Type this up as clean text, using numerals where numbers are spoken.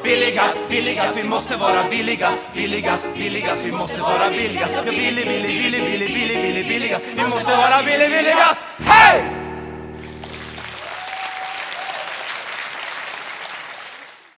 billigast, billigast, vi måste vara billigast, billigast, billigast, vi måste vara billigast. Ja, billigast, vi måste vara billigast. Hej!